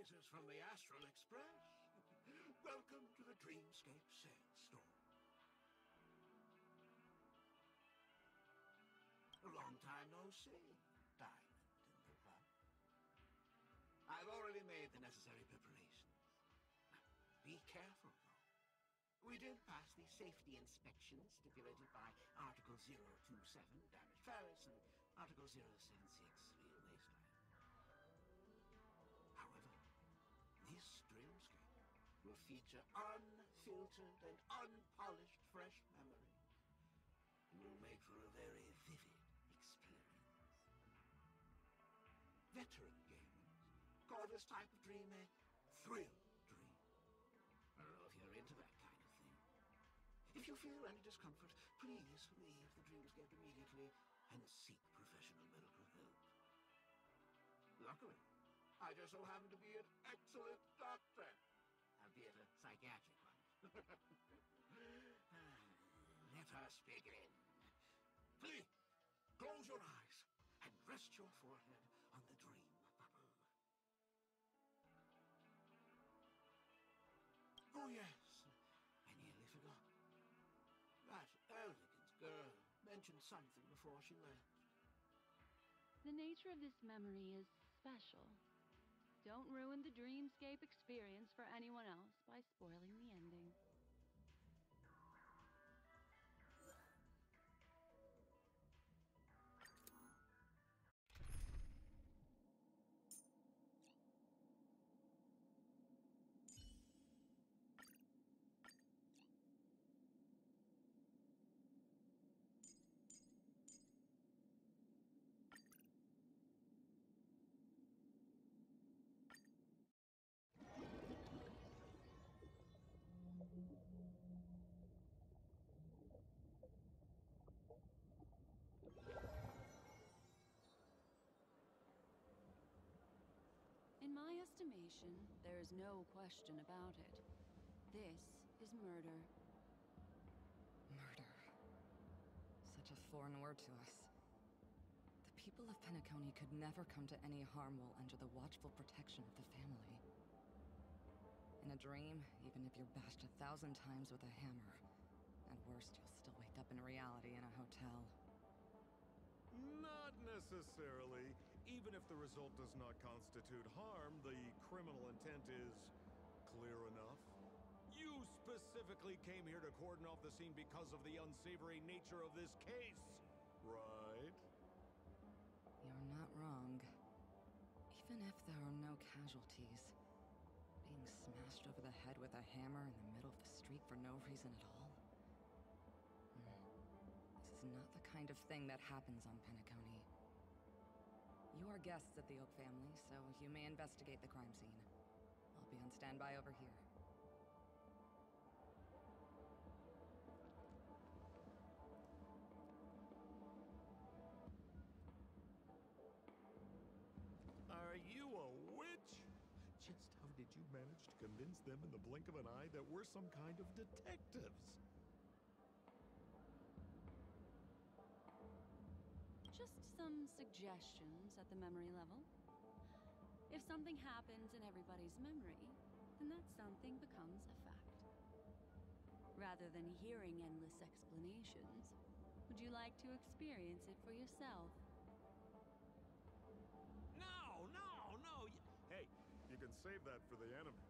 Greetings from the Astral Express. Welcome to the Dreamscape Sales Store. A long time no see, Diamond in the rough. I've already made the necessary preparations. Be careful, though. We did pass the safety inspection stipulated by Article 027, Damaged Ferris, and Article 076, Real Wasteland. However, this dreamscape will feature unfiltered and unpolished fresh memories. It will make for a very vivid experience. Veteran gamers call this type of dream a thrill dream. I don't know if you're into that kind of thing. If you feel any discomfort, please leave the dreamscape immediately and seek professional medical help. Luckily, I just so happen to be an excellent doctor, albeit a psychiatric one. Let us begin. Please, close your eyes and rest your forehead on the dream bubble. Oh yes, I nearly forgot. That elegant girl mentioned something before she left. The nature of this memory is special. Don't ruin the dreamscape experience for anyone else by spoiling the ending. In my estimation, there is no question about it. This is murder. Murder. Such a foreign word to us. The people of Penacony could never come to any harm while under the watchful protection of the family. In a dream, even if you're bashed 1,000 times with a hammer, at worst, you'll still wake up in reality in a hotel. Not necessarily. Even if the result does not constitute harm, the criminal intent is clear enough. You specifically came here to cordon off the scene because of the unsavory nature of this case, right? You're not wrong. Even if there are no casualties, being smashed over the head with a hammer in the middle of the street for no reason at all? This is not the kind of thing that happens on Penacony. You are guests of the Oak family, so you may investigate the crime scene. I'll be on standby over here. Are you a witch? Just how did you manage to convince them in the blink of an eye that we're some kind of detectives? Just some suggestions at the memory level. If something happens in everybody's memory, then that something becomes a fact. Rather than hearing endless explanations, would you like to experience it for yourself? No, no, no! Hey, you can save that for the enemy.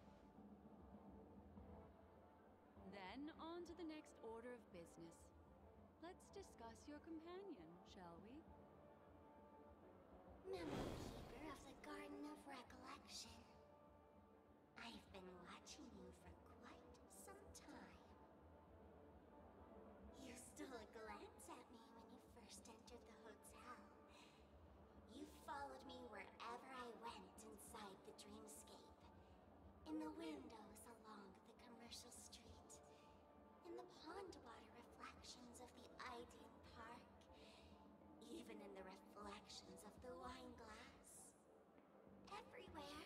Then on to the next order of business. Let's discuss your companion, shall we? Memory Keeper of the Garden of Recollection. I've been watching you for quite some time. You stole a glance at me when you first entered the hotel. You followed me wherever I went inside the dreamscape. In the windows along the commercial street. In the pond water reflections of the Idean Park. Even in the reflections of the wine glass. Everywhere.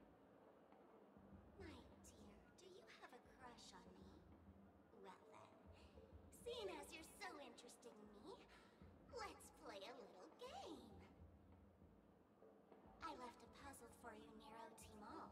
My dear, do you have a crush on me? Well then, seeing as you're so interested in me, let's play a little game. I left a puzzle for you near OT Mall.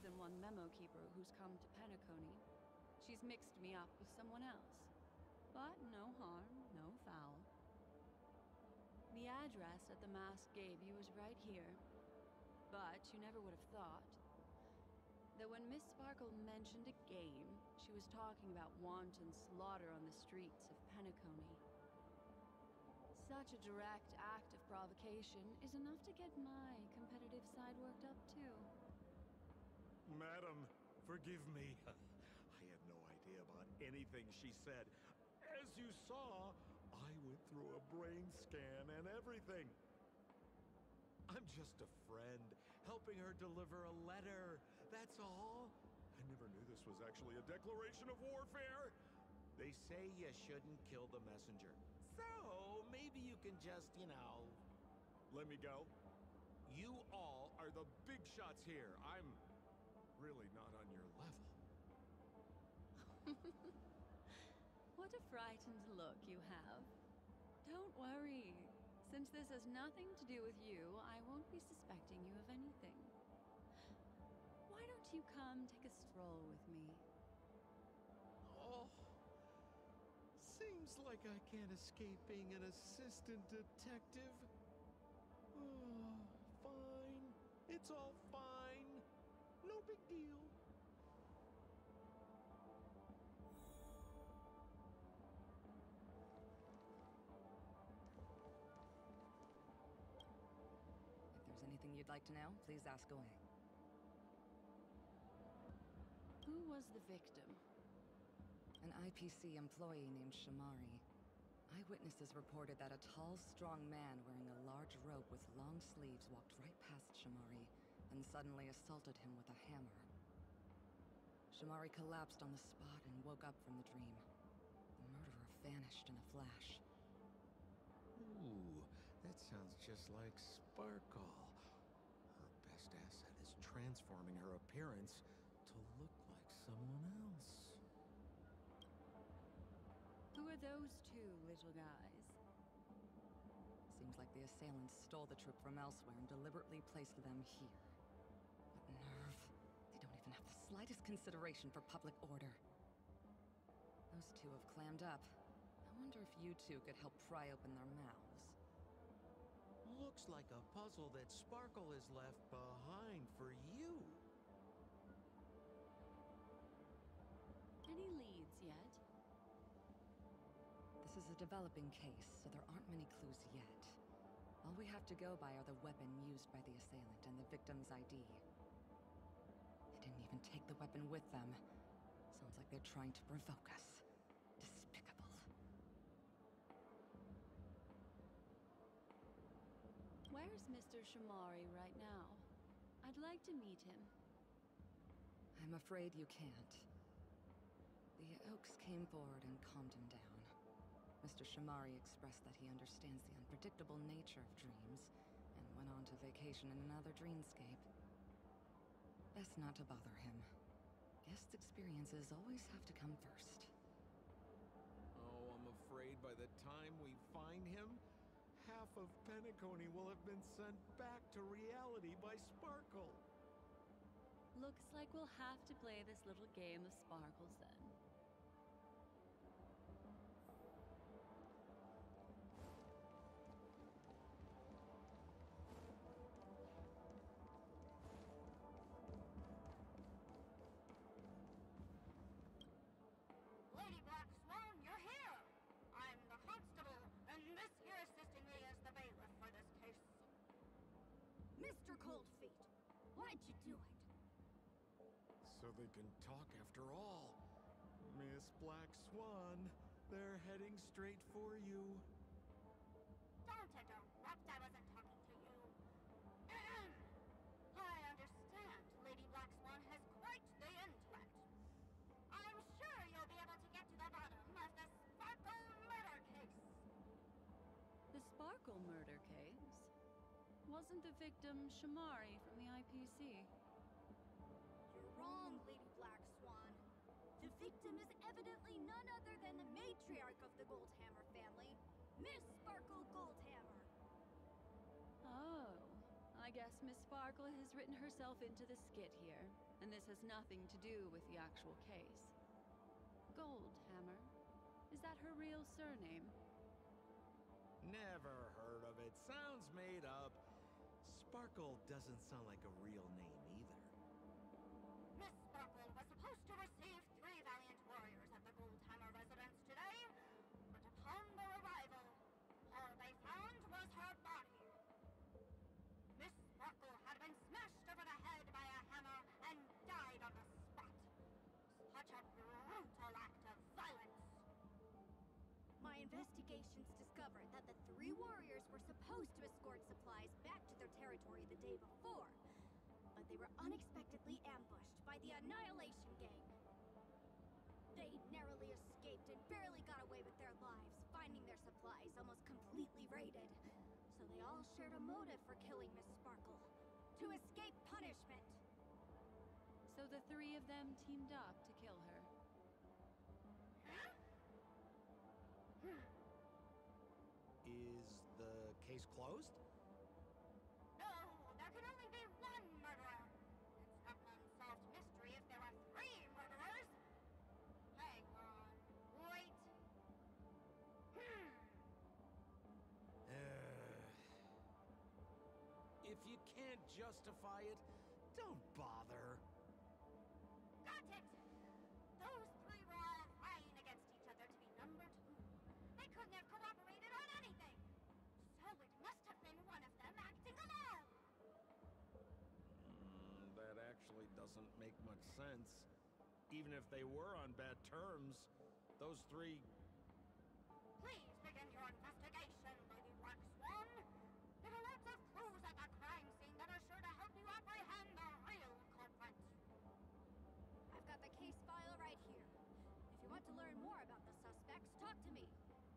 than one memo keeper who's come to Penacony. She's mixed me up with someone else. But no harm, no foul. The address that the mask gave you is right here. But you never would have thought that when Miss Sparkle mentioned a game, she was talking about wanton slaughter on the streets of Penacony. Such a direct act of provocation is enough to get my competitive side worked up too. Madam, forgive me. I had no idea about anything she said. As you saw, I went through a brain scan and everything. I'm just a friend, helping her deliver a letter. That's all. I never knew this was actually a declaration of warfare. They say you shouldn't kill the messenger. So, maybe you can just, let me go. You all are the big shots here. I'm really not on your level. What a frightened look you have. Don't worry. Since this has nothing to do with you, I won't be suspecting you of anything. Why don't you come take a stroll with me? Oh, seems like I can't escape being an assistant detective. Oh, fine. It's all fine. No big deal. If there's anything you'd like to know, please ask away. Who was the victim? An IPC employee named Shamari. Eyewitnesses reported that a tall, strong man wearing a large robe with long sleeves walked right past Shamari and suddenly assaulted him with a hammer. Shamari collapsed on the spot and woke up from the dream. The murderer vanished in a flash. Ooh, that sounds just like Sparkle. Her best asset is transforming her appearance to look like someone else. Who are those two little guys? Seems like the assailants stole the troop from elsewhere and deliberately placed them here. What nerve. They don't even have the slightest consideration for public order. Those two have clammed up. I wonder if you two could help pry open their mouths. Looks like a puzzle that Sparkle has left behind for you. Any leads yet? This is a developing case, so there aren't many clues yet. All we have to go by are the weapon used by the assailant and the victim's ID. They didn't even take the weapon with them. Sounds like they're trying to provoke us. Despicable. Where's Mr. Shamari right now? I'd like to meet him. I'm afraid you can't. The Oaks came forward and calmed him down. Mr. Shamari expressed that he understands the unpredictable nature of dreams, and went on to vacation in another dreamscape. Best not to bother him. Guest experiences always have to come first. Oh, I'm afraid by the time we find him, half of Penacony will have been sent back to reality by Sparkle. Looks like we'll have to play this little game of sparkles then. Lady Black Swan, you're here! I'm the constable, and this here assisting me is the bailiff for this case. Mr. Coldfeet, why'd you do it? So they can talk after all. Miss Black Swan, they're heading straight for you. Don't interrupt, I wasn't talking to you. I understand Lady Black Swan has quite the intellect. I'm sure you'll be able to get to the bottom of the Sparkle murder case. The Sparkle murder case? Wasn't the victim Shamari from the IPC? You're wrong, Lady Black Swan. The victim is evidently none other than the matriarch of the Goldhammer family, Miss Sparkle Goldhammer. Oh, I guess Miss Sparkle has written herself into the skit here, and this has nothing to do with the actual case. Goldhammer. Is that her real surname? Never heard of it. Sounds made up. Sparkle doesn't sound like a real name either. Miss Sparkle was supposed to receive 3 valiant warriors at the Goldhammer residence today, but upon their arrival, all they found was her body. Miss Sparkle had been smashed over the head by a hammer and died on the spot. Such a brutal act of violence. My investigations discovered that the 3 warriors were supposed to escort supplies back to their territory the day before, but they were unexpectedly ambushed by the Annihilation Gang. They narrowly escaped and barely got away with their lives, finding their supplies almost completely raided. So they all shared a motive for killing Miss Sparkle, to escape punishment. So the 3 of them teamed up to kill her. Is the case closed? No, there can only be 1 murderer. It's not an unsolved mystery if there are 3 murderers. Hang on, wait. If you can't justify it, don't bother. Got it! Those 3 were all vying against each other to be number 2. They couldn't have cooperated on anything. So it must have been one of them acting alone. That actually doesn't make much sense. Even if they were on bad terms, those 3... Please begin your investigation, Lady Black Swan. There are lots of clues at the crime scene that are sure to help you apprehend the real culprit. I've got the case file right here. If you want to learn more about the suspects, talk to me.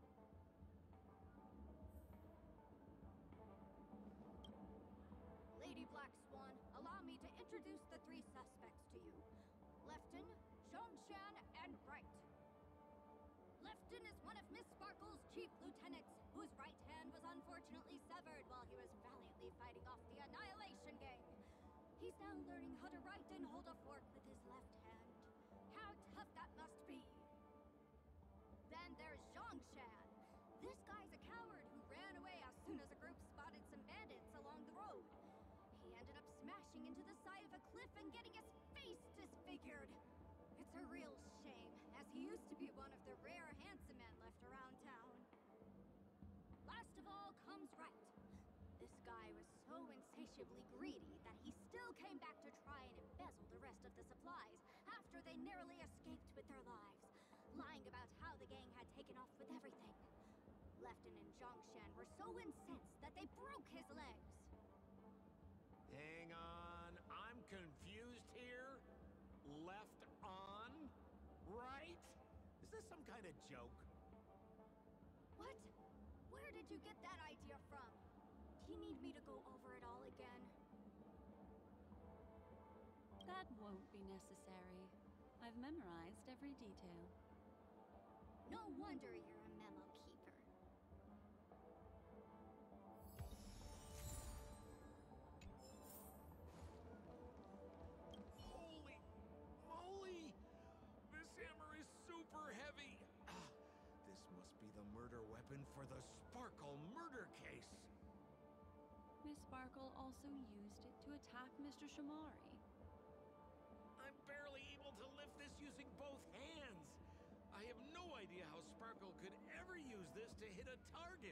Lady Black Swan, allow me to introduce the 3 suspects to you. Lefton, Zhongshan, and Wright. Lefton is one of Miss Sparkle's chief lieutenants, whose right hand was unfortunately severed while he was valiantly fighting off the Annihilation Gang. He's now learning how to write and hold a fork with his left hand. How tough that must be. Then there's Zhongshan. This guy's a coward who ran away as soon as a group spotted some bandits along the road. He ended up smashing into the side of a cliff and getting his face disfigured. It's a real shame, as he used to be one of the rare handsome men left around town. Last of all comes Wright. This guy was so insatiably greedy that he still came back to try and embezzle the rest of the supplies after they narrowly escaped with their lives, lying about how the gang had taken off with everything. Lefton and Zhongshan were so incensed that they broke his legs. Hang on, I'm confused here. Left on? Right? Is this some kind of joke? What? Where did you get that idea from? Do you need me to go over it all again? That won't be necessary. I've memorized every detail. No wonder you're a memo keeper. Holy moly! This hammer is super heavy! This must be the murder weapon for the Sparkle murder case. Miss Sparkle also used it to attack Mr. Shamari. I'm barely able to lift this using both hands. I have no idea how Sparkle could ever use this to hit a target.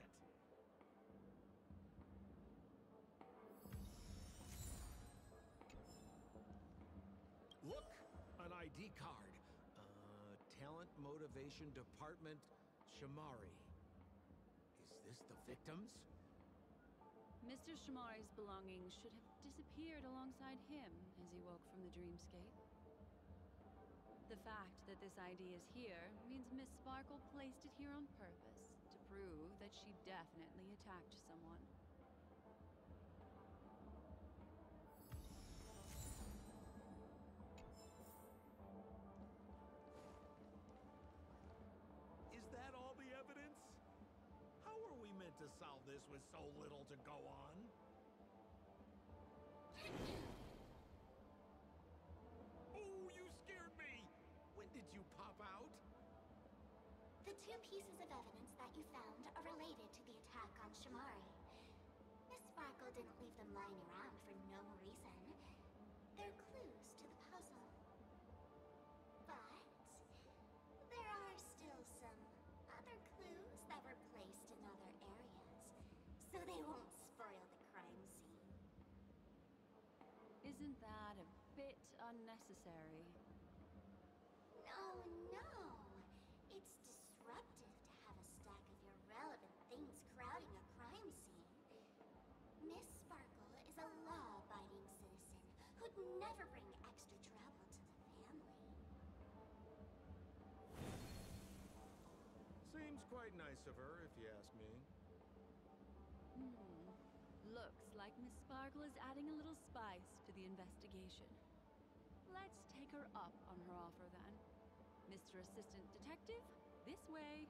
Look, an ID card. Talent Motivation Department, Shamari. Is this the victims? Mr. Shamari's belongings should have disappeared alongside him as he woke from the dreamscape. The fact that this ID is here means Miss Sparkle placed it here on purpose to prove that she definitely attacked someone. Is that all the evidence? How are we meant to solve this with so little to go on? The two pieces of evidence that you found are related to the attack on Shamari. Miss Sparkle didn't leave them lying around for no reason. They're clues to the puzzle. But there are still some other clues that were placed in other areas, so they won't spoil the crime scene. Isn't that a bit unnecessary? No. It's disruptive to have a stack of irrelevant things crowding a crime scene. Miss Sparkle is a law-abiding citizen who'd never bring extra trouble to the family. Seems quite nice of her, if you ask me. Looks like Miss Sparkle is adding a little spice to the investigation. Let's take her up on her offer then. Mr. Assistant Detective, this way.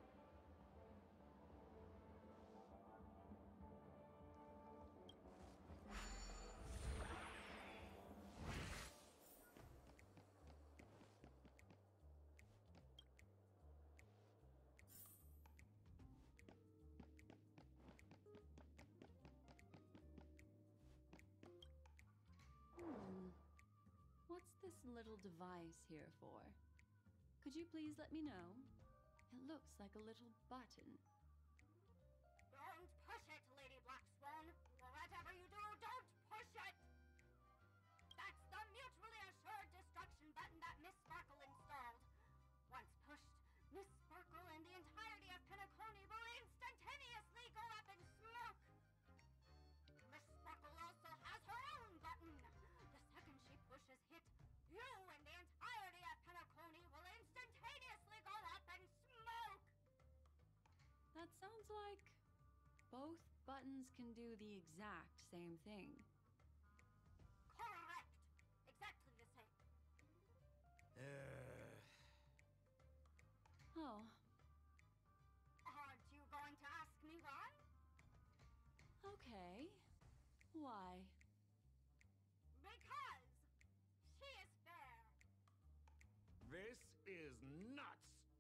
What's this little device here for? Could you please let me know? It looks like a little button. Don't push it, Lady Black Swan. Whatever you do, don't push it! That's the mutually assured destruction button that Miss Sparkle installed. Once pushed, Miss Sparkle and the entirety of Penacony will instantaneously go up in smoke. Miss Sparkle also has her own button. The second she pushes hit, you and the entirety of Penacony will instantaneously go up in smoke! That sounds like both buttons can do the exact same thing. Correct! Exactly the same. Oh, Aren't you going to ask me why? okay. Why? Because she is fair. This is nuts!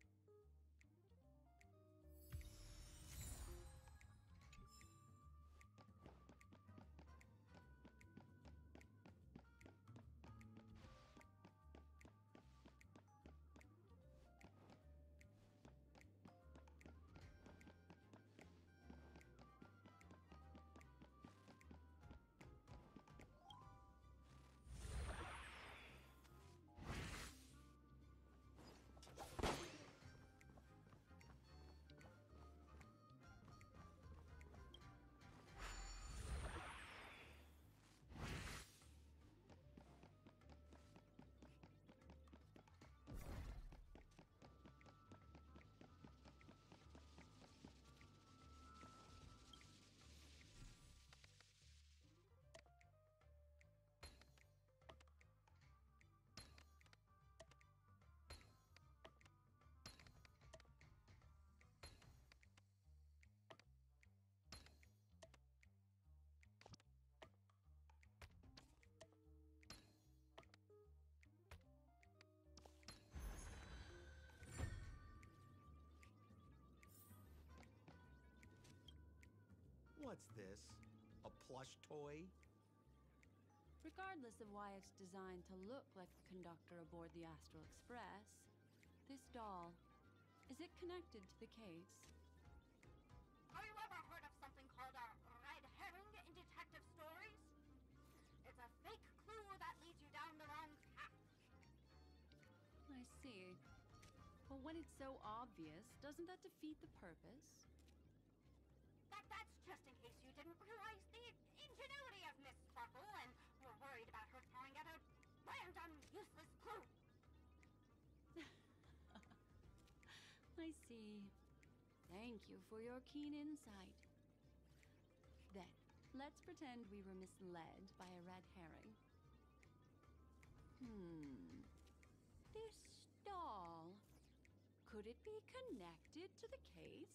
What's this? A plush toy? Regardless of why it's designed to look like the conductor aboard the Astral Express, this doll, is it connected to the case? Have you ever heard of something called a red herring in detective stories? It's a fake clue that leads you down the wrong path. I see. But when it's so obvious, doesn't that defeat the purpose? That's just in case you didn't realize the ingenuity of Miss Sparkle and were worried about her throwing out a random, useless clue. I see. Thank you for your keen insight. Then, let's pretend we were misled by a red herring. This doll, could it be connected to the case?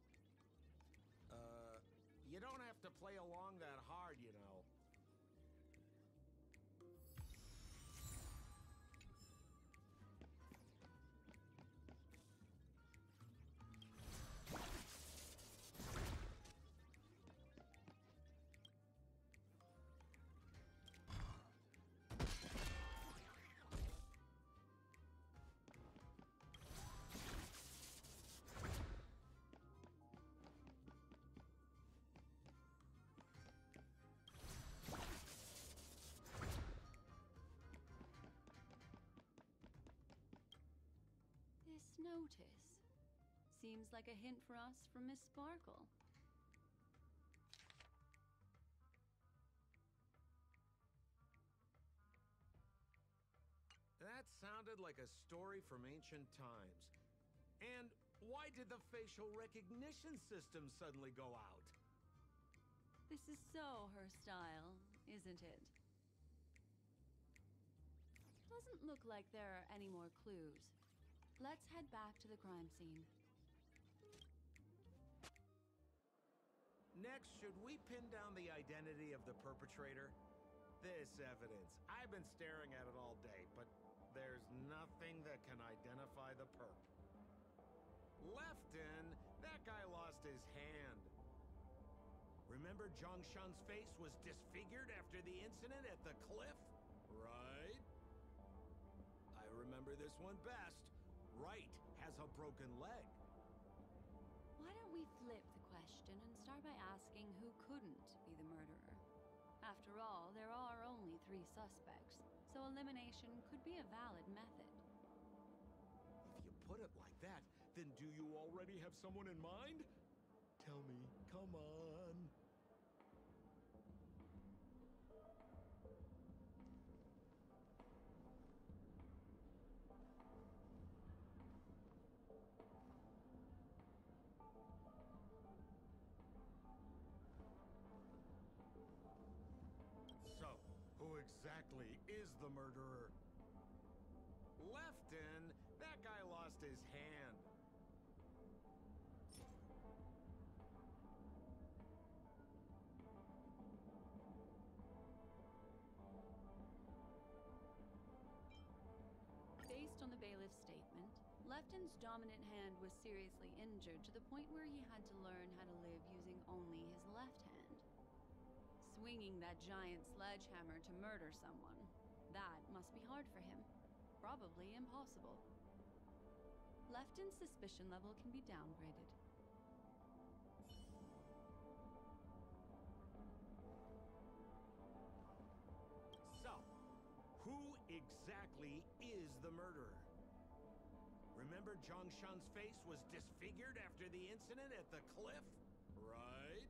You don't have to play along that hard, you know. Notice. Seems like a hint for us from Miss Sparkle. That sounded like a story from ancient times. And why did the facial recognition system suddenly go out? This is so her style, isn't it? Doesn't look like there are any more clues. Let's head back to the crime scene. Next, should we pin down the identity of the perpetrator? This evidence. I've been staring at it all day, but there's nothing that can identify the perp. Lefton, that guy lost his hand. Remember Zhongshan's face was disfigured after the incident at the cliff? Right? I remember this one best. Right has a broken leg. Why don't we flip the question and start by asking who couldn't be the murderer? After all, there are only 3 suspects, so elimination could be a valid method. If you put it like that, then do you already have someone in mind? Tell me, come on. So, who exactly is the murderer? Lefton, that guy lost his hand. Based on the bailiff's statement, Lefton's dominant hand was seriously injured to the point where he had to learn how to live using only his left hand. Swinging that giant sledgehammer to murder someone, that must be hard for him. Probably impossible. Lefton's suspicion level can be downgraded. So, who exactly is the murderer? Remember Zhongshan's face was disfigured after the incident at the cliff? Right?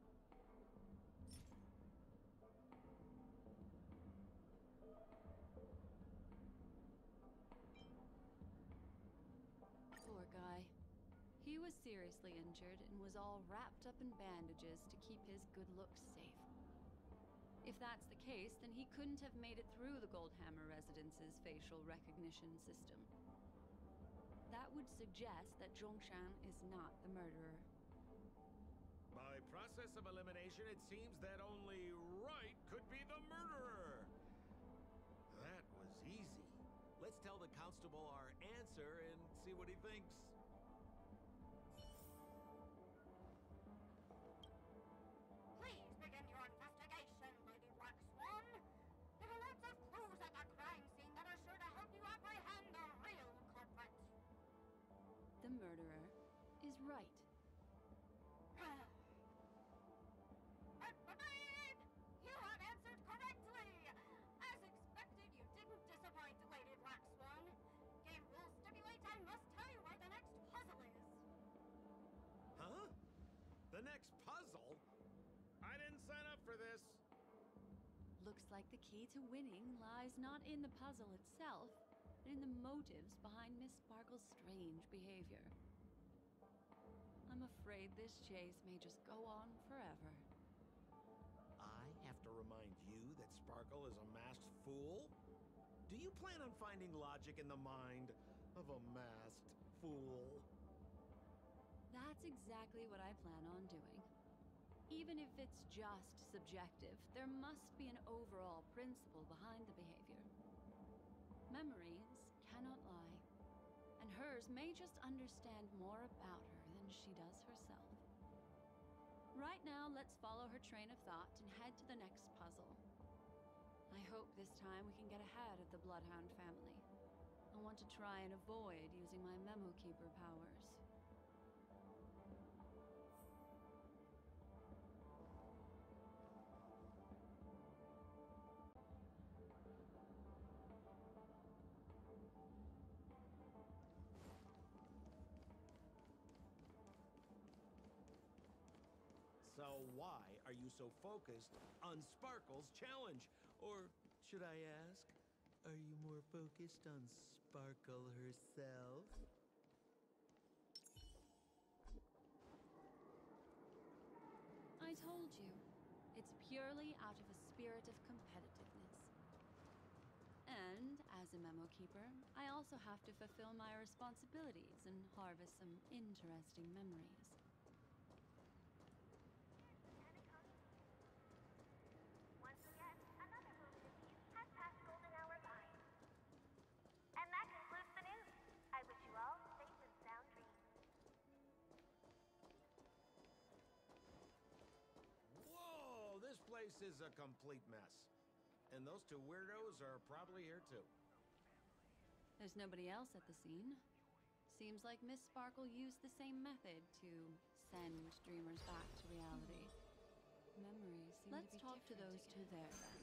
Poor guy. He was seriously injured and was all wrapped up in bandages to keep his good looks safe. If that's the case, then he couldn't have made it through the Goldhammer residence's facial recognition system. That would suggest that Zhongshan is not the murderer. By process of elimination, it seems that only Wright could be the murderer. That was easy. Let's tell the constable our answer and see what he thinks. Please begin your investigation, Lady Black Swan. There are lots of clues at the crime scene that are sure to help you apprehend the real culprit. The murderer is Wright. Agreed! You have answered correctly! As expected, you didn't disappoint, Lady Black Swan. Game rules stipulate I must tell you where the next puzzle is. Huh? The next puzzle? I didn't sign up for this. Looks like the key to winning lies not in the puzzle itself, but in the motives behind Miss Sparkle's strange behavior. I'm afraid this chase may just go on forever. I have to remind you that Sparkle is a masked fool? Do you plan on finding logic in the mind of a masked fool? That's exactly what I plan on doing. Even if it's just subjective, there must be an overall principle behind the behavior. Memories cannot lie, and hers may just understand more about her than she does herself. Right now, let's follow her train of thought and head to the next puzzle. I hope this time we can get ahead of the Bloodhound family. I want to try and avoid using my Memo Keeper powers. are you so focused on Sparkle's challenge? Or should I ask, are you more focused on Sparkle herself? I told you, it's purely out of a spirit of competitiveness. And as a memo keeper, I also have to fulfill my responsibilities and harvest some interesting memories. Once again, another movie review has passed golden hour line. And that concludes the news. I wish you all safe and sound dreams. Whoa, this place is a complete mess. And those two weirdos are probably here too. There's nobody else at the scene. Seems like Miss Sparkle used the same method to send dreamers back to reality. Memories seem Let's to be talk to those two there then.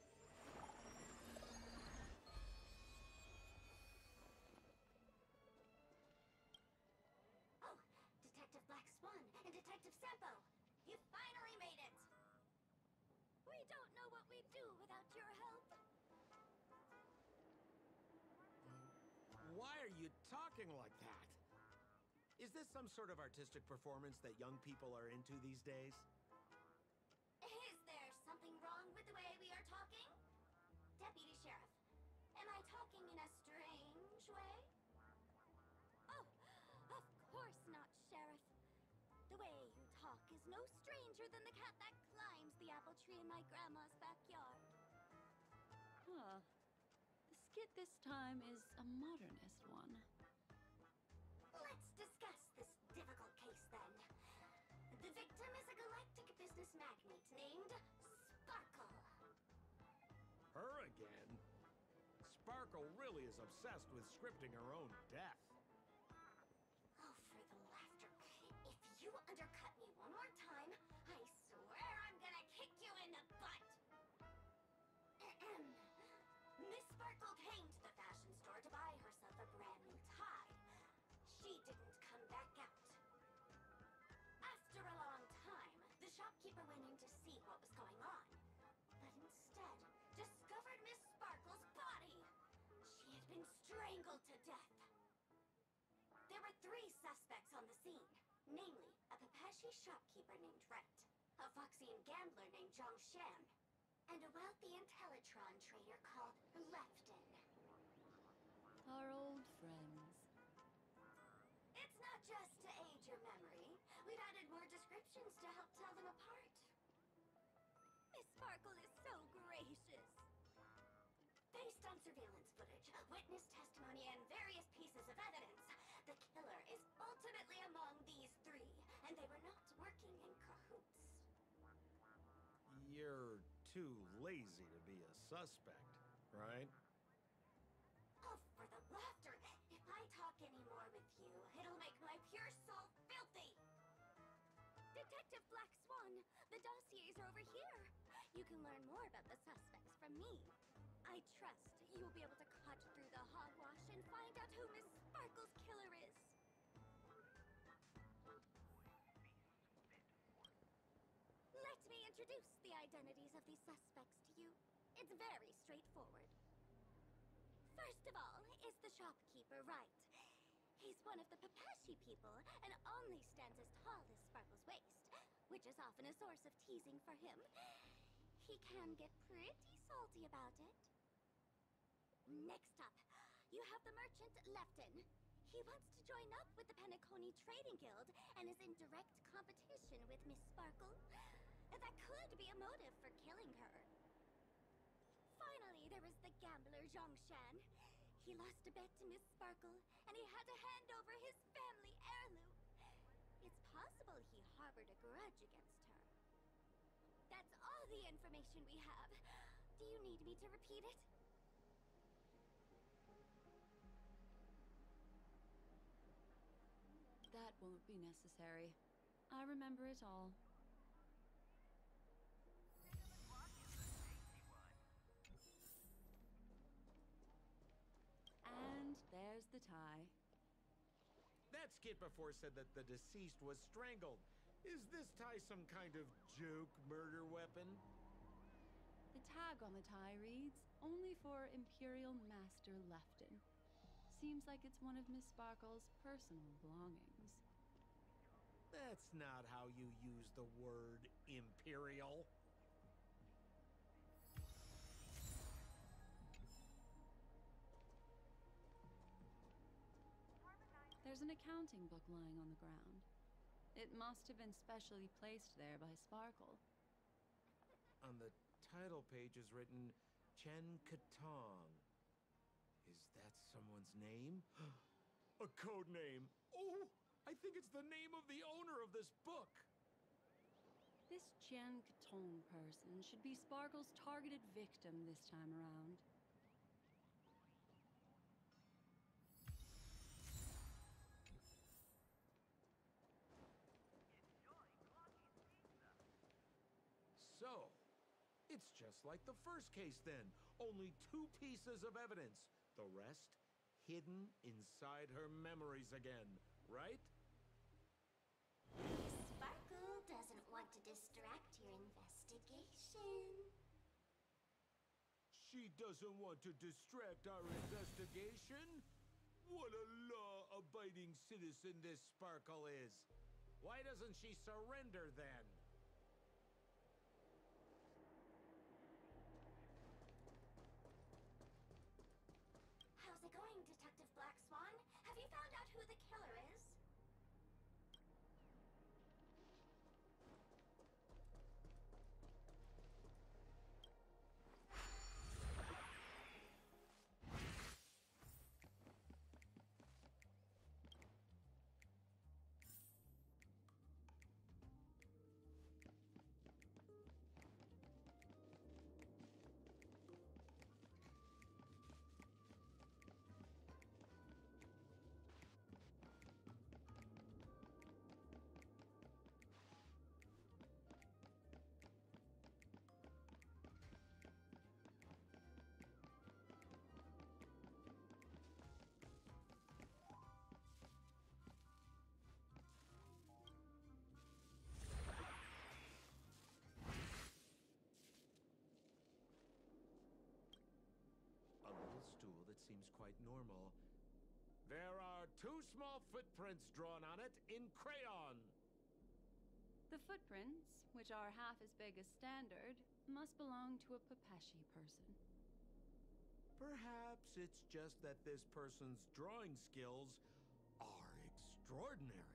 Oh, Detective Black Swan and Detective Sampo! You finally made it! We don't know what we'd do without your help. Why are you talking like that? Is this some sort of artistic performance that young people are into these days? Is there something wrong with the way we are talking? Deputy Sheriff, am I talking in a strange way? Oh, of course not, Sheriff. The way you talk is no stranger than the cat that climbs the apple tree in my grandma's backyard. Huh. The skit this time is a modernist one. Let's discuss this difficult case then. The victim is a galactic business magnate named Sparkle. Her again? Sparkle really is obsessed with scripting her own death. Oh, for the laughter. If you undercut me one more time, I swear I'm gonna kick you in the butt. Ahem. Miss Sparkle came to the fashion store to buy herself a brand new tie. She didn't come back out. After a long time, the shopkeeper went in to see what was going on, but instead discovered Miss Sparkle's body. She had been strangled to death. There were 3 suspects on the scene, namely a Pepashi shopkeeper named Wright, a Foxian gambler named Zhongshan, and a wealthy Intellitron trader called Lefton. Our old friends. It's not just to aid your memory. We've added more descriptions to help tell them apart. Miss Sparkle is so gracious. Based on surveillance footage, witness testimony, and various pieces of evidence, the killer is ultimately among these 3, and they were not working in cahoots. You're too lazy to be a suspect, right? Oh, for the laughter! If I talk any more with you, it'll make my pure soul filthy! Detective Black Swan, the dossiers are over here. You can learn more about the suspects from me. I trust you'll be able to cut through the hogwash and find out who Miss Sparkle's killer is. Let me introduce the identities of these suspects to you. It's very straightforward. First of all is the shopkeeper, Wright. He's one of the Pepashi people and only stands as tall as Sparkle's waist, which is often a source of teasing for him. He can get pretty salty about it. Next up, you have the merchant Lefton. He wants to join up with the Penacony Trading Guild and is in direct competition with Miss Sparkle. That could be a motive for killing her. Finally, there is the gambler Zhongshan. He lost a bet to Miss Sparkle, and he had to hand over his family heirloom. It's possible he harbored a grudge against her. That's all the information we have. Do you need me to repeat it? That won't be necessary. I remember it all. And there's the tie. That skit before said that the deceased was strangled. Is this tie some kind of juke murder weapon? The tag on the tie reads, "Only for Imperial Master Lefton." Seems like it's one of Miss Sparkle's personal belongings. That's not how you use the word imperial. There's an accounting book lying on the ground. It must have been specially placed there by Sparkle. On the title page is written Chen Katong. Is that someone's name? A code name. Oh, I think it's the name of the owner of this book. This Jian Katong person should be Sparkle's targeted victim this time around. So, it's just like the first case then. Only 2 pieces of evidence. The rest hidden inside her memories again, right? Sparkle doesn't want to distract your investigation. She doesn't want to distract our investigation? What a law-abiding citizen this Sparkle is. Why doesn't she surrender then? How's it going, Detective Black Swan? Have you found out who the killer is? Seems quite normal. There are 2 small footprints drawn on it in crayon. The footprints, which are half as big as standard, must belong to a Pepeshi person. Perhaps it's just that this person's drawing skills are extraordinary.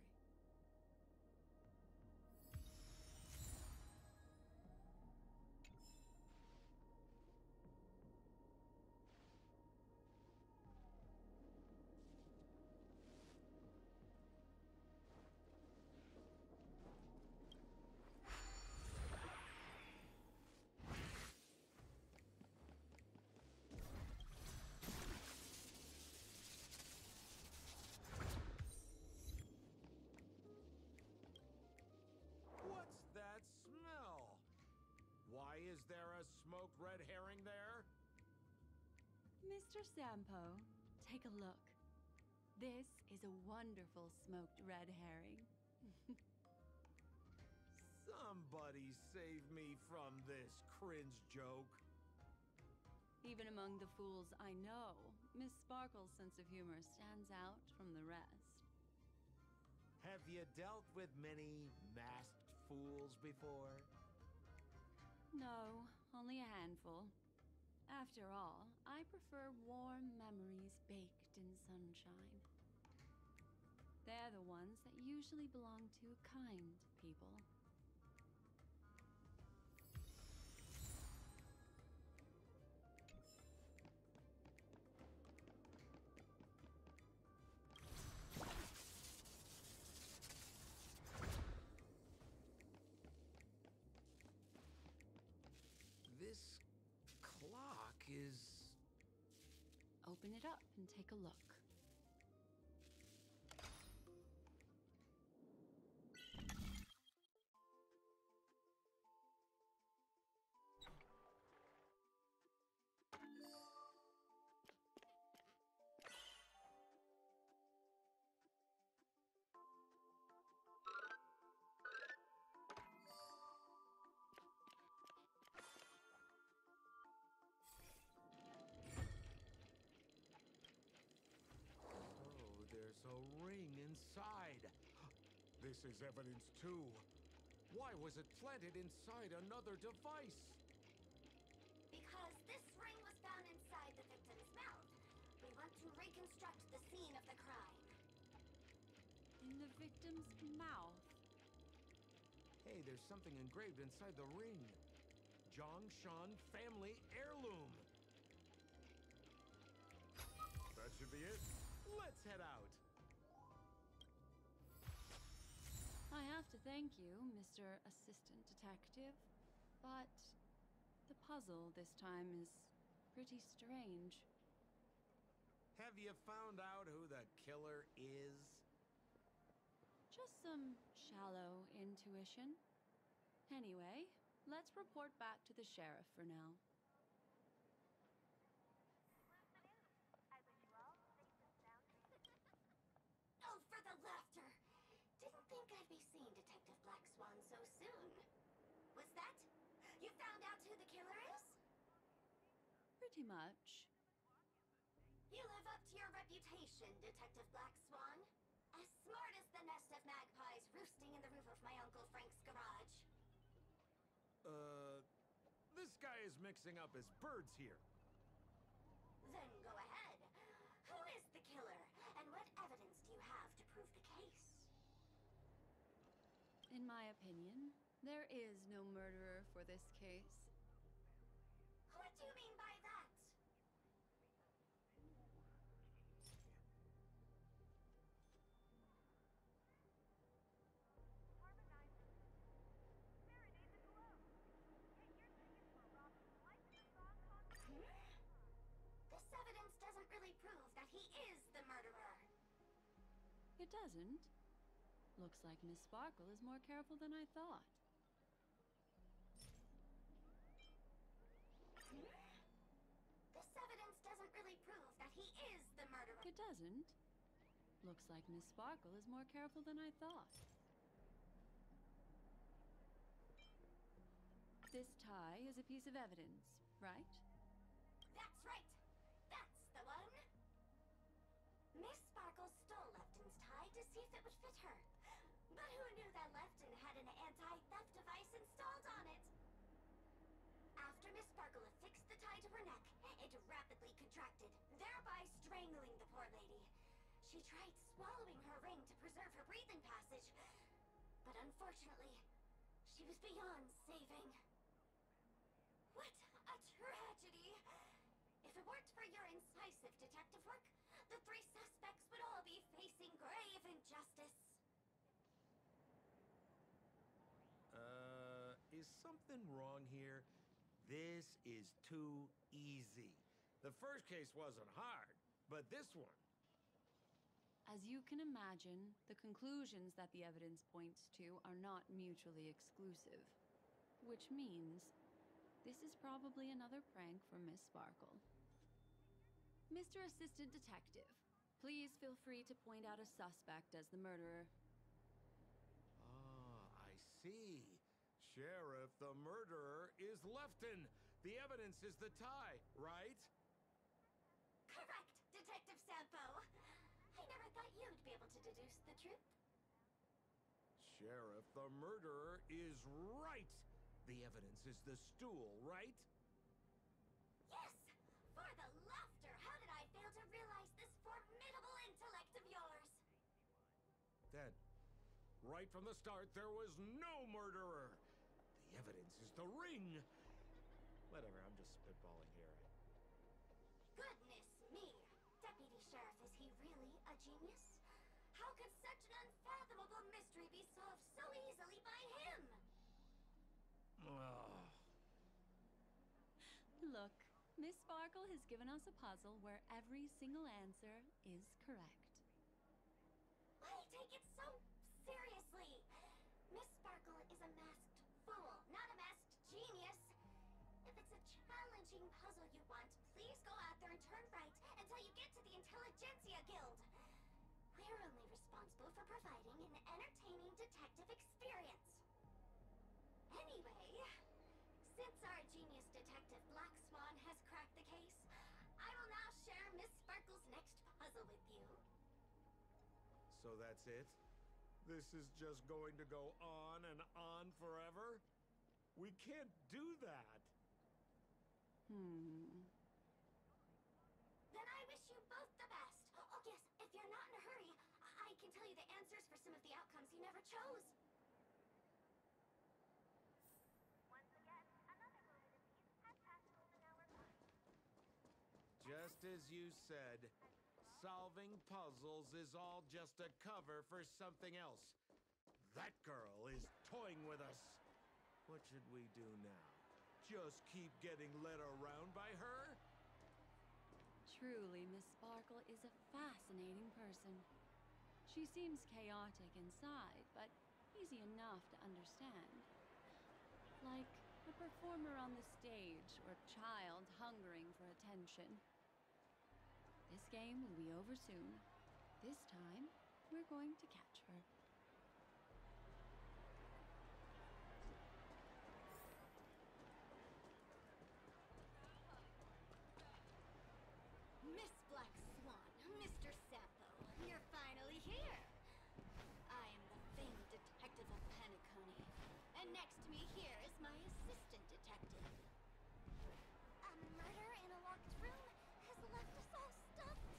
Why is there a smoked red herring there? Mr. Sampo, take a look. This is a wonderful smoked red herring. Somebody save me from this cringe joke. Even among the fools I know, Miss Sparkle's sense of humor stands out from the rest. Have you dealt with many masked fools before? No, only a handful. After all, I prefer warm memories baked in sunshine. They're the ones that usually belong to kind people. This clock is... Open it up and take a look. a ring inside. This is evidence too. Why was it planted inside another device? Because this ring was found inside the victim's mouth. We want to reconstruct the scene of the crime. In the victim's mouth. Hey, there's something engraved inside the ring. Zhongshan family heirloom. That should be it. Let's head out. I have to thank you, Mr. Assistant Detective, but the puzzle this time is pretty strange. Have you found out who the killer is? Just some shallow intuition. Anyway, let's report back to the sheriff for now. I wish you all safe and sound. Oh, for the laughter! Didn't think I'd be seeing Detective Black Swan so soon. Was that? You found out who the killer is? Pretty much. You live up to your reputation, Detective Black Swan. As smart as the nest of magpies roosting in the roof of my Uncle Frank's garage. This guy is mixing up his birds here. Then go ahead. Who is the killer, and what evidence do you have to prove the case? In my opinion, there is no murderer for this case. What do you mean by that? Harmonizers. Serenade the glow. Take your tickets for Robin's licensed song concert. This evidence doesn't really prove that he is the murderer. It doesn't. Looks like Miss Sparkle is more careful than I thought. This evidence doesn't really prove that he is the murderer. It doesn't. Looks like Miss Sparkle is more careful than I thought. This tie is a piece of evidence, right? That's right. That's the one. Miss Sparkle stole Lefton's tie to see if it would fit her. But who knew that Lefton had an anti-theft device installed on it? After Miss Sparkle affixed the tie to her neck, it rapidly contracted, thereby strangling the poor lady. She tried swallowing her ring to preserve her breathing passage, but unfortunately, she was beyond saving. What a tragedy! If it weren't for your incisive detective work, the three suspects would all be facing grave injustice. Is something wrong here? This is too easy. The first case wasn't hard, but this one... As you can imagine, the conclusions that the evidence points to are not mutually exclusive. Which means, this is probably another prank from Miss Sparkle. Mr. Assistant Detective, please feel free to point out a suspect as the murderer. Ah, I see. Sheriff, the murderer is Lefton. The evidence is the tie, right? Correct, Detective Sampo. I never thought you'd be able to deduce the truth. Sheriff, the murderer is right. The evidence is the stool, right? Yes! For the laughter, how did I fail to realize this formidable intellect of yours? Then, right from the start, there was no murderer. The evidence is the ring. Whatever, I'm just spitballing here. Goodness me! Deputy Sheriff, is he really a genius? How could such an unfathomable mystery be solved so easily by him? Look, Miss Sparkle has given us a puzzle where every single answer is correct. Why take it so seriously? Miss Sparkle is a masked fool, not a masked genius. If it's a challenging puzzle you want, please go out there and turn right until you get to the Intelligentsia Guild. We're only responsible for providing an entertaining detective experience. Anyway, since our genius detective Black Swan has cracked the case, I will now share Miss Sparkle's next puzzle with you. So that's it? This is just going to go on and on forever? We can't do that. Then I wish you both the best. Oh yes, if you're not in a hurry, I can tell you the answers for some of the outcomes you never chose. Once again, another movie to piece has passed golden hour line. Just as you said, solving puzzles is all just a cover for something else. That girl is toying with us. What should we do now? Just keep getting led around by her? Truly, Miss Sparkle is a fascinating person. She seems chaotic inside, but easy enough to understand. Like a performer on the stage or a child hungering for attention. This game will be over soon. This time, we're going to catch her. Miss Black Swan, Mr. Sapo, you're finally here. I am the famed detective of Penacony, and next to me here is my assistant detective. A murder in a locked room has left us all stumped.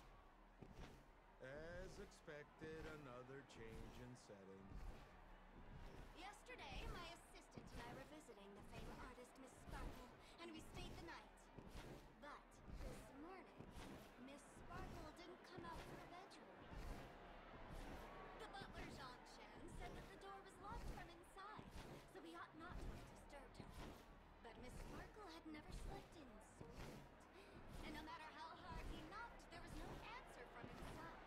As expected, another change in setting. Yesterday, my assistant and I were visiting the famed artist Miss Sparkle, and we stayed the night. But this morning, Miss Sparkle didn't come out from her bedroom. The butler, Jean-Chan, said that the door was locked from inside, so we ought not to have disturbed her. But Miss Sparkle had never slept in so late, and no matter how hard he knocked, there was no answer from inside.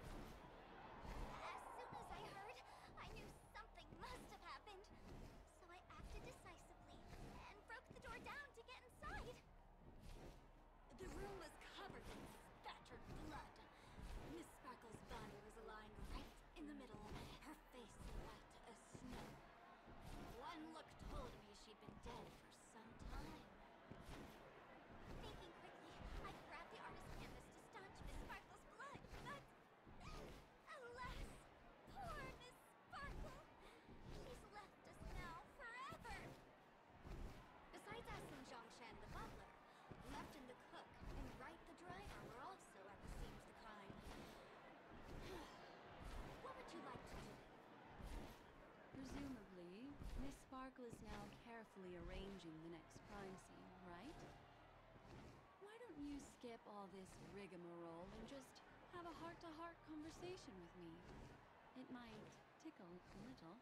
As soon as I heard, I knew something must have happened. So I acted decisively and broke the door down to get inside. The room was covered in spattered blood. Miss Sparkle's body was lying right in the middle, her face white as snow. One look told me she'd been dead for some time. Thinking quickly, I grabbed the artist's canvas to staunch Miss Sparkle's blood, but alas, poor Miss Sparkle. She's left us now forever. Besides us and Zhongshan the butler, Lefton the cook and Wright the driver were also at the scene of the crime. What would you like to do? Presumably, Miss Sparkle is now carefully arranging the next crime scene, right? Why don't you skip all this rigmarole and just have a heart-to-heart conversation with me? It might tickle a little.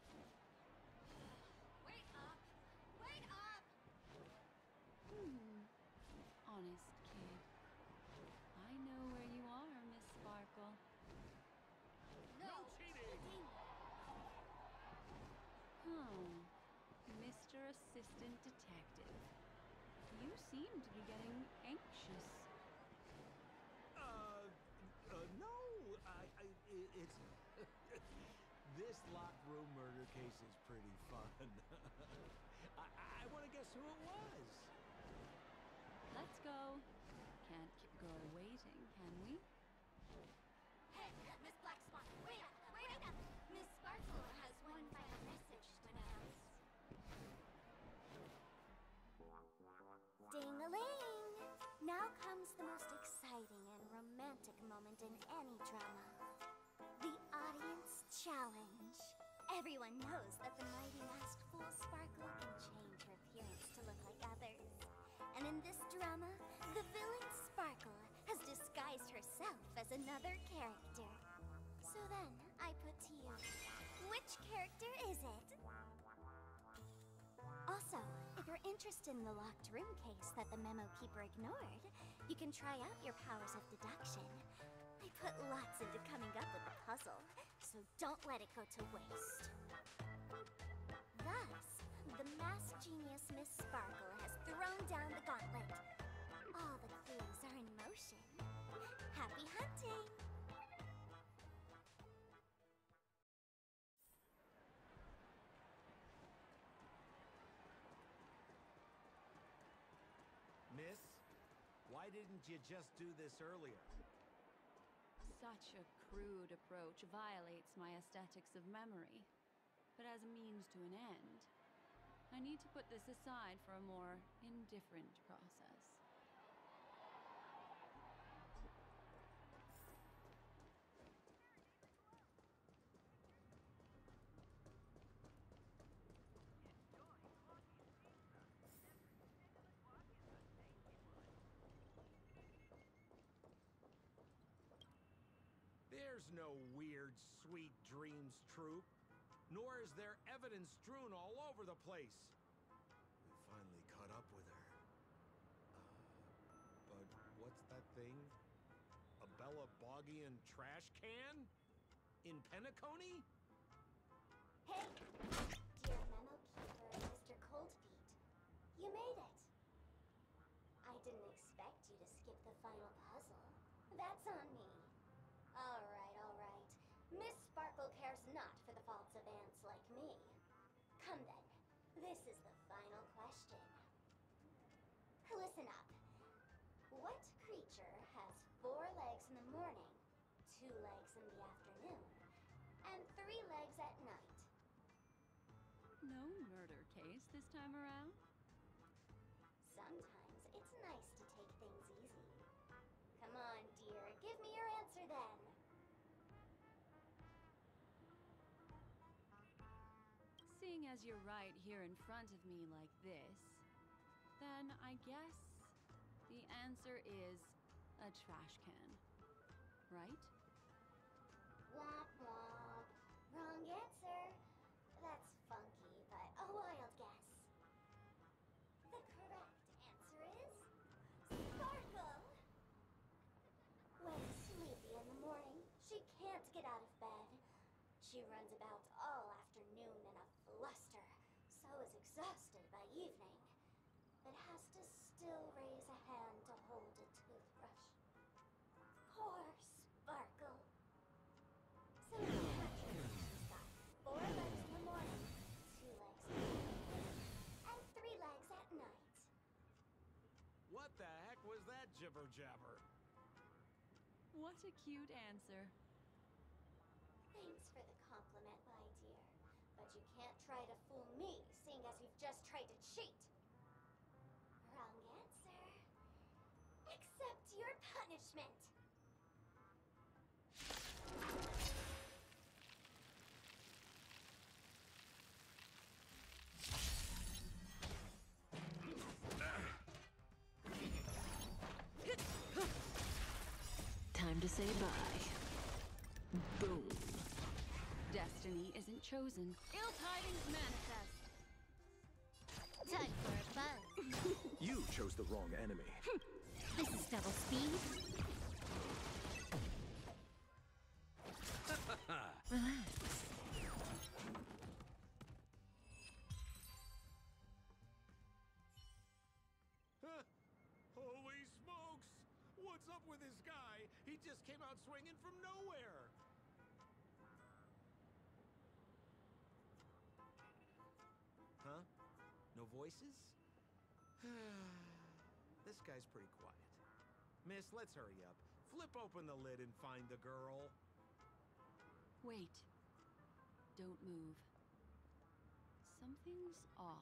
Wait up! Wait up! Honest kid. I know where you are, Miss Sparkle. No cheating! Mr. Assistant Detective. You seem to be getting anxious. No, it's... This locked room murder case is pretty fun. I want to guess who it was. Let's go. Can't keep girl waiting, can we? Hey, Miss Black Swan, wait up! Wait up! Miss Sparkle has one final message to announce. Ding-a-ling! Now comes the most exciting and romantic moment in any drama. The audience challenge. Everyone knows that the mighty masked fool Sparkle can change her appearance to look like others. And in this drama, the villain Sparkle has disguised herself as another character. So then, I put to you, which character is it? Also, if you're interested in the locked room case that the memo keeper ignored, you can try out your powers of deduction. I put lots into coming up with the puzzle, so don't let it go to waste. Thus, the masked genius Miss Sparkle has thrown down the gauntlet. All the clues are in motion. Happy hunting! Miss, why didn't you just do this earlier? Such a crude approach violates my aesthetics of memory. But as a means to an end, I need to put this aside for a more indifferent process. There's no weird, sweet dreams troop, nor is there evidence strewn all over the place. We finally caught up with her. But what's that thing? A Bella Boggian trash can? In Penacony? Hey, dear memo keeper, Mr. Coldfeet. You made it. I didn't expect you to skip the final puzzle. That's on me. All right. Miss Sparkle cares not for the faults of ants like me. Come then. This is the final question. Listen up. What creature has 4 legs in the morning, 2 legs in the afternoon, and 3 legs at night? No murder case this time around? Sometimes it's nice to take things easy. Come on, dear. Give me your answer then. Seeing as you're right here in front of me like this, then I guess the answer is a trash can, right? Womp womp. Wrong answer. That's funky, but a wild guess. The correct answer is Sparkle. When sleepy in the morning, she can't get out of bed. She runs about all afternoon in a fluster, so is exhausted by evening, but has to still raise a hand to hold a toothbrush. Poor Sparkle. So she's got 4 legs in the morning, 2 legs in the evening, and 3 legs at night. What the heck was that jibber jabber? What a cute answer. Thanks for the compliment, my dear. But you can't try to fool me, seeing as you've just tried to cheat. Wrong answer. Accept your punishment. Time to say bye. Boom. Destiny isn't chosen. Ill tidings manifest. Time for a buzz. You chose the wrong enemy. This is double speed. Relax. Holy smokes! What's up with this guy? He just came out swinging from nowhere. Huh? No voices? This guy's pretty quiet. Miss, let's hurry up. Flip open the lid and find the girl. Wait. Don't move. Something's off.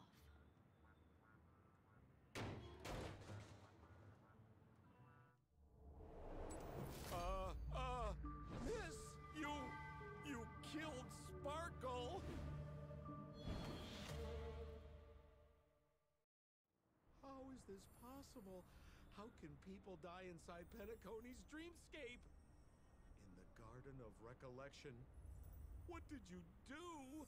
Miss, you killed Sparkle. How is this possible? How can people die inside Penacony's dreamscape? In the Garden of Recollection. What did you do?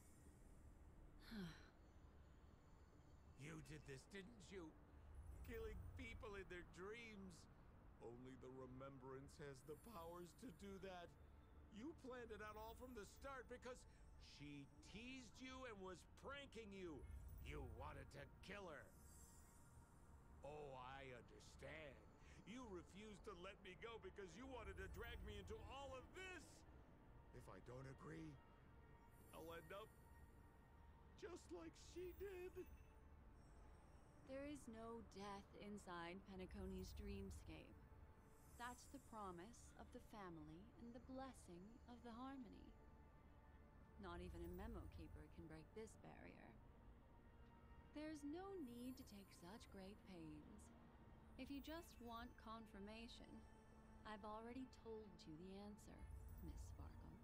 You did this, didn't you? Killing people in their dreams. Only the Remembrance has the powers to do that. You planned it out all from the start because she teased you and was pranking you. You wanted to kill her. Oh, I understand. You refused to let me go because you wanted to drag me into all of this. If I don't agree, I'll end up just like she did. There is no death inside Penacony's dreamscape. That's the promise of the family and the blessing of the harmony. Not even a memo keeper can break this barrier. There's no need to take such great pains. If you just want confirmation, I've already told you the answer, Miss Sparkle.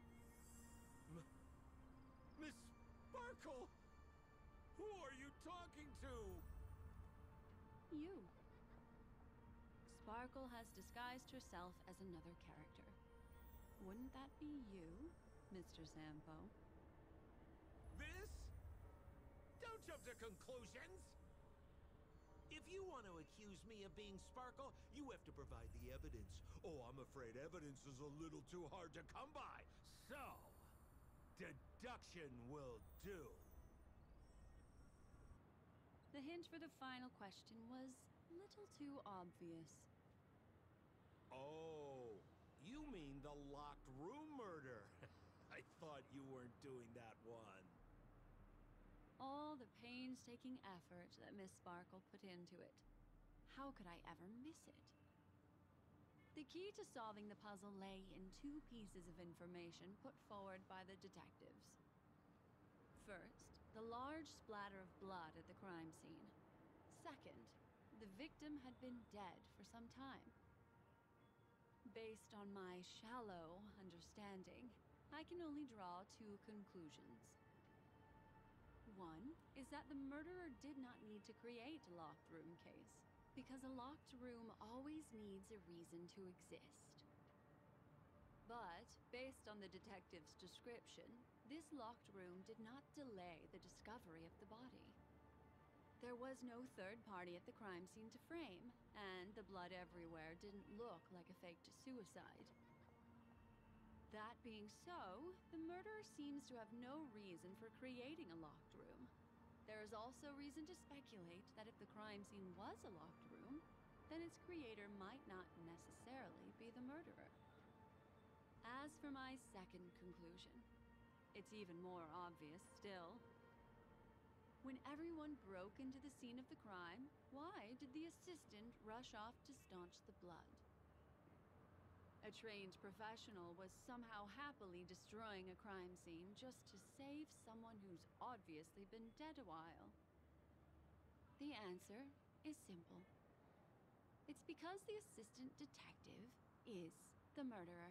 Miss Sparkle! Who are you talking to? You. Sparkle has disguised herself as another character. Wouldn't that be you, Mr. Sampo? This? Don't jump to conclusions! If you want to accuse me of being Sparkle, you have to provide the evidence. Oh, I'm afraid evidence is a little too hard to come by. So, deduction will do. The hint for the final question was a little too obvious. Oh, you mean the locked room murder. I thought you weren't doing that one. All the painstaking effort that Miss Sparkle put into it. How could I ever miss it? The key to solving the puzzle lay in two pieces of information put forward by the detectives. First, the large splatter of blood at the crime scene. Second, the victim had been dead for some time. Based on my shallow understanding, I can only draw two conclusions. One is that the murderer did not need to create a locked room case, because a locked room always needs a reason to exist. But, based on the detective's description, this locked room did not delay the discovery of the body. There was no third party at the crime scene to frame, and the blood everywhere didn't look like a faked suicide. That being so, the murderer seems to have no reason for creating a locked room. There is also reason to speculate that if the crime scene was a locked room, then its creator might not necessarily be the murderer. As for my second conclusion, it's even more obvious still. When everyone broke into the scene of the crime, why did the assistant rush off to staunch the blood? A trained professional was somehow happily destroying a crime scene just to save someone who's obviously been dead a while. The answer is simple. It's because the assistant detective is the murderer.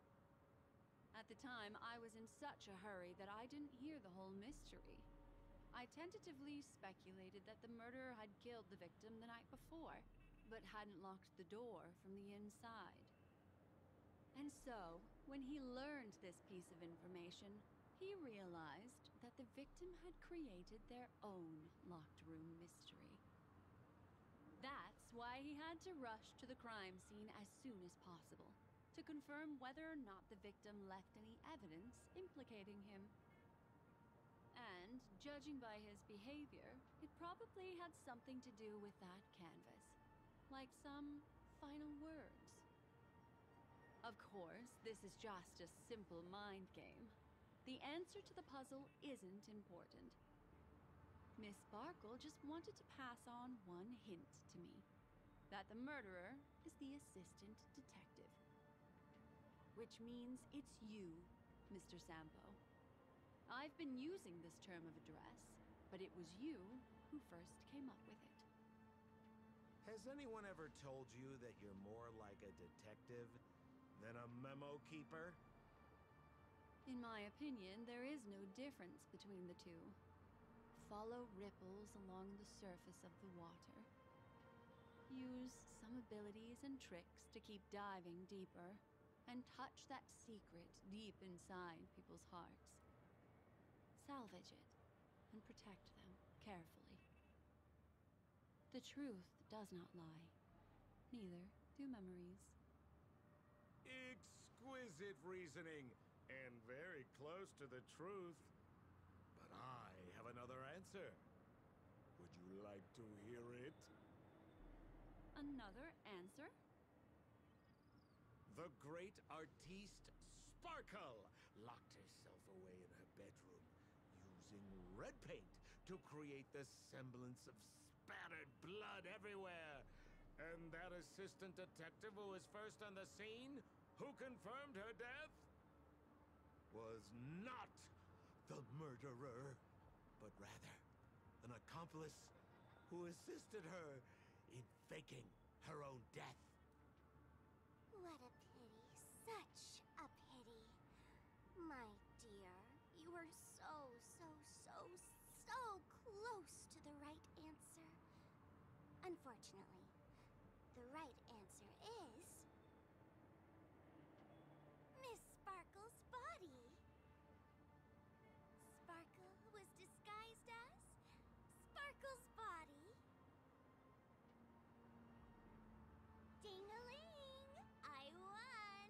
At the time, I was in such a hurry that I didn't hear the whole mystery. I tentatively speculated that the murderer had killed the victim the night before, but hadn't locked the door from the inside. And so, when he learned this piece of information, he realized that the victim had created their own locked room mystery. That's why he had to rush to the crime scene as soon as possible, to confirm whether or not the victim left any evidence implicating him. And, judging by his behavior, it probably had something to do with that canvas, like some final words. Of course, this is just a simple mind game. The answer to the puzzle isn't important. Miss Sparkle just wanted to pass on one hint to me, that the murderer is the assistant detective. Which means it's you, Mr. Sampo. I've been using this term of address, but it was you who first came up with it. Has anyone ever told you that you're more like a detective than a memo keeper? In my opinion, there is no difference between the two. Follow ripples along the surface of the water. Use some abilities and tricks to keep diving deeper, and touch that secret deep inside people's hearts. Salvage it, and protect them carefully. The truth does not lie. Neither do memories. Exquisite reasoning, and very close to the truth. But I have another answer. Would you like to hear it? Another answer? The great artiste Sparkle locked herself away in her bedroom, using red paint to create the semblance of spattered blood everywhere. And that assistant detective who was first on the scene, who confirmed her death, was not the murderer, but rather an accomplice who assisted her in faking her own death. What a pity. Such a pity. My dear, you were so close to the right answer. Unfortunately, the right answer is... Miss Sparkle's body. Sparkle was disguised as Sparkle's body. Ding-a-ling! I won!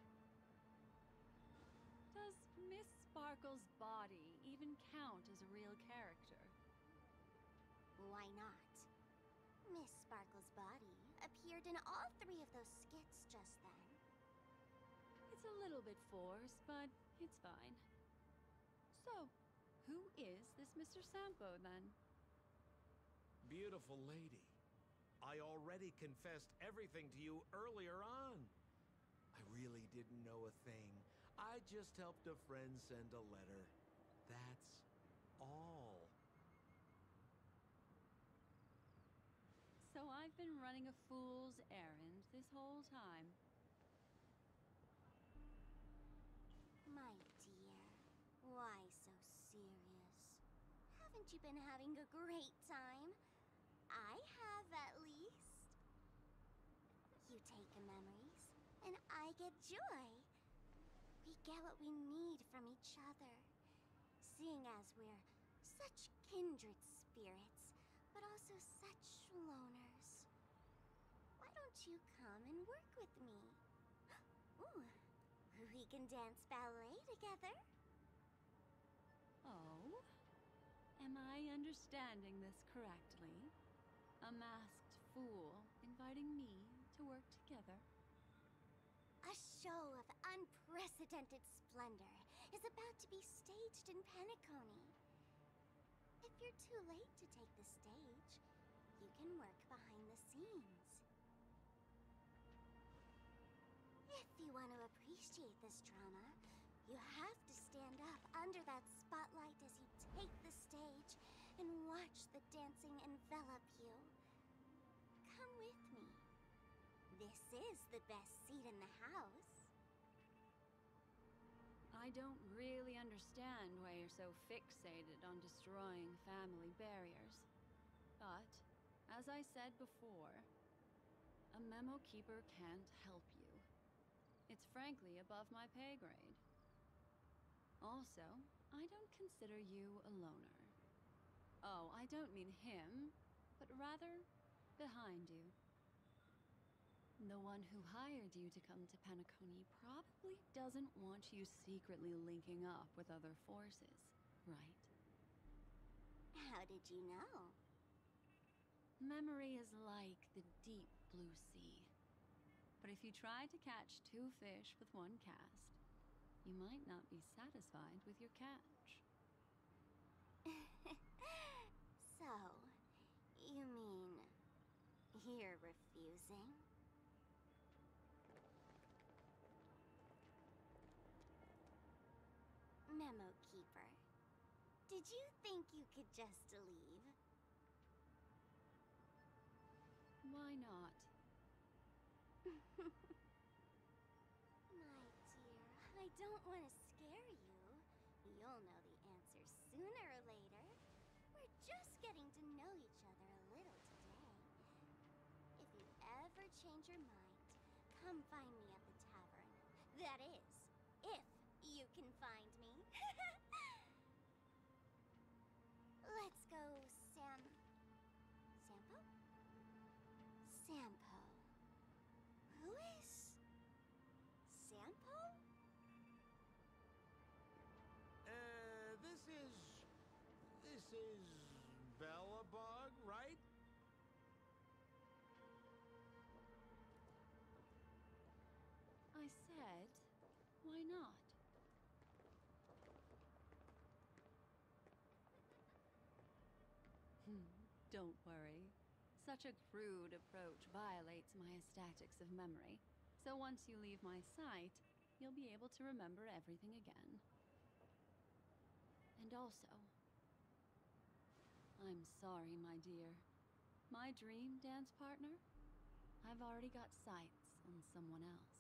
Does Miss Sparkle's body even count as a real character? Why not? Miss Sparkle's body appeared in all 3 of those skits just then. It's a little bit forced, but it's fine. So, who is this Mr. Sampo, then? Beautiful lady, I already confessed everything to you earlier on. I really didn't know a thing. I just helped a friend send a letter. That's all. So I've been running a fool's errand this whole time. My dear, why so serious? Haven't you been having a great time? I have, at least. You take memories, and I get joy. We get what we need from each other, seeing as we're such kindred spirits, but also such loners. Why don't you come and work with me? Ooh, we can dance ballet together. Oh? Am I understanding this correctly? A masked fool inviting me to work together? A show of unprecedented splendor is about to be staged in Penacony. If you're too late to take the stage, you can work behind the scenes. If you want to appreciate this drama, you have to stand up under that spotlight as you take the stage and watch the dancing envelop you. Come with me. This is the best seat in the house. I don't really understand why you're so fixated on destroying family barriers. But, as I said before, a memo keeper can't help you. It's frankly above my pay grade. Also, I don't consider you a loner. Oh, I don't mean him, but rather behind you. The one who hired you to come to Penacony probably doesn't want you secretly linking up with other forces, right? How did you know? Memory is like the deep blue sea. But if you try to catch 2 fish with 1 cast, you might not be satisfied with your catch. So, you mean you're refusing? Memo Keeper, did you think you could just leave? Why not? My dear, I don't want to scare you. You'll know the answer sooner or later. We're just getting to know each other a little today. If you ever change your mind, come find me at the tavern. That is, if you can find me. Let's go, Sampo? Sampo. Who is Sampo? This is Bellabog, right? I said, why not? Don't worry. Such a crude approach violates my statics of memory. So once you leave my sight, you'll be able to remember everything again. And also, I'm sorry, my dear. My dream dance partner? I've already got sights on someone else.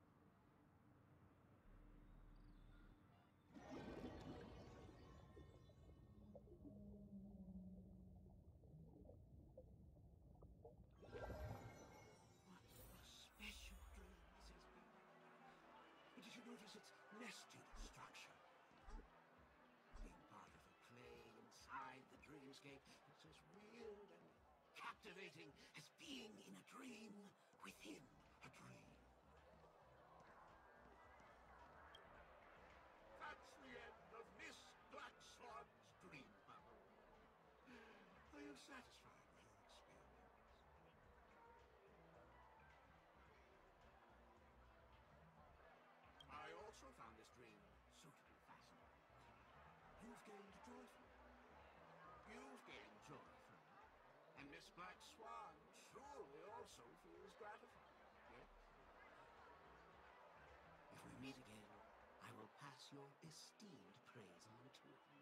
Did you notice its nested structure? Being part of a play inside the dreamscape, it's as weird and captivating as being in a dream within a dream. That's the end of Miss Black Swan's dream bubble. Are you satisfied with your experience? I also found this dream suitably fascinating. You've gained joy from it. You've gained joy from it. And Miss Black Swan surely also feels gratified, yes? If we meet again, I will pass your esteemed praise on to you.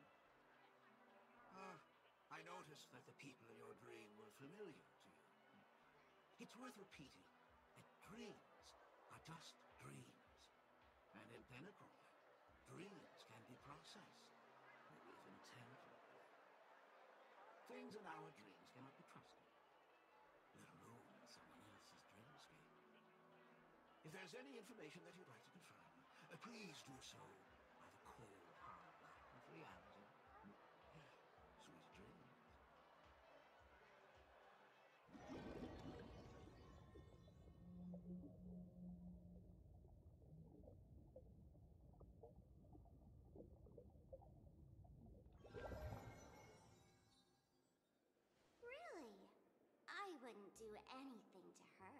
I noticed that the people in your dream were familiar to you. It's worth repeating that dreams are just dreams. And in Penacony, dreams can be processed, or even tempered. Things in our dreams cannot be trusted, let alone in someone else's dreamscape. If there's any information that you'd like to confirm, please do so by the cold, hard light of reality. Sweet dreams. Really? I wouldn't do anything to her.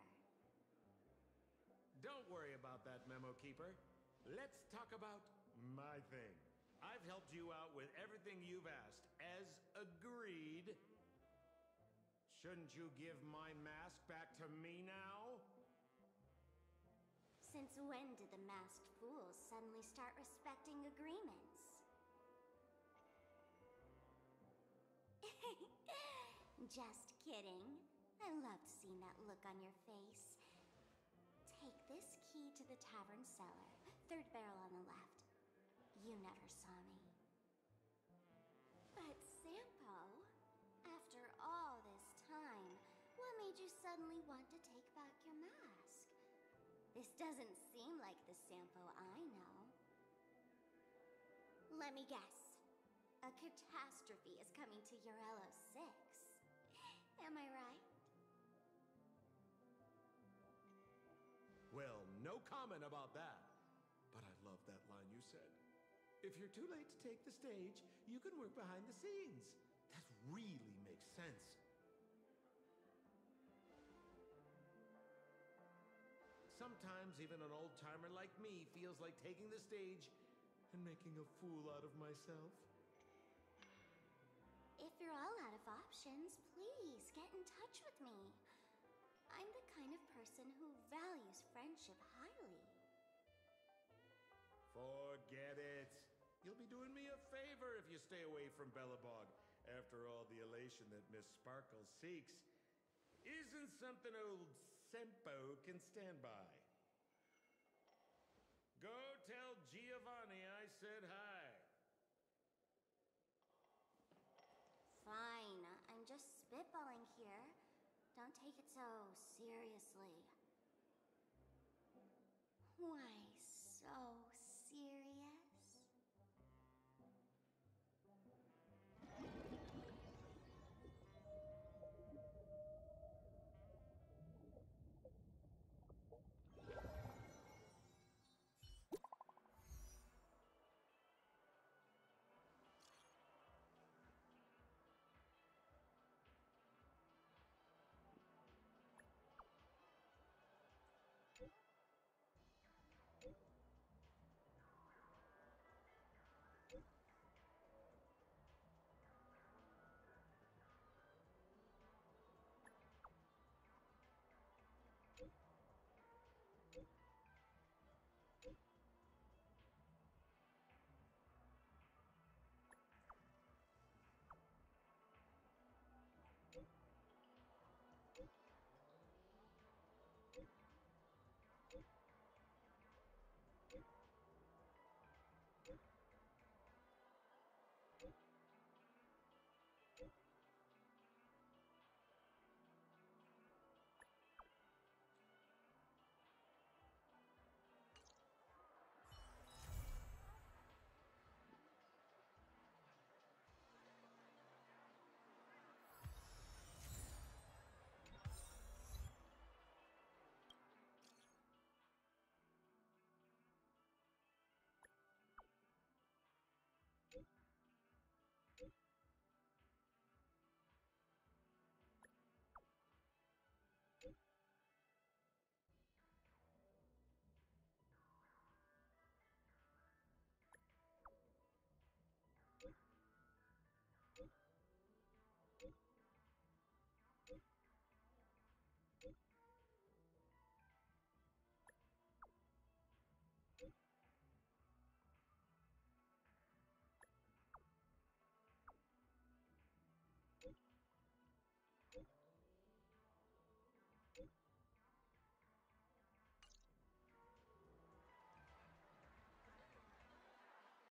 Don't worry about that, Memo Keeper. Let's talk about my thing. I've helped you out with everything you've asked, as agreed. Shouldn't you give my mask back to me now? Since when did the masked fools suddenly start respecting agreements? Just kidding. I loved seeing that look on your face. Take this key to the tavern cellar, third barrel on the left. You never saw me. But Sampo, after all this time, what made you suddenly want to take back your mask? This doesn't seem like the Sampo I know. Let me guess. A catastrophe is coming to Urello 6. Am I right? Well, no comment about that. But I love that line you said. If you're too late to take the stage, you can work behind the scenes. That really makes sense. Sometimes even an old-timer like me feels like taking the stage and making a fool out of myself. If you're all out of options, please get in touch with me. I'm the kind of person who values friendship highly. Forget it. You'll be doing me a favor if you stay away from Bellabog. After all, the elation that Miss Sparkle seeks isn't something old Sempo can stand by. Go tell Giovanni I said hi. Fine, I'm just spitballing here. Don't take it so seriously. Why, so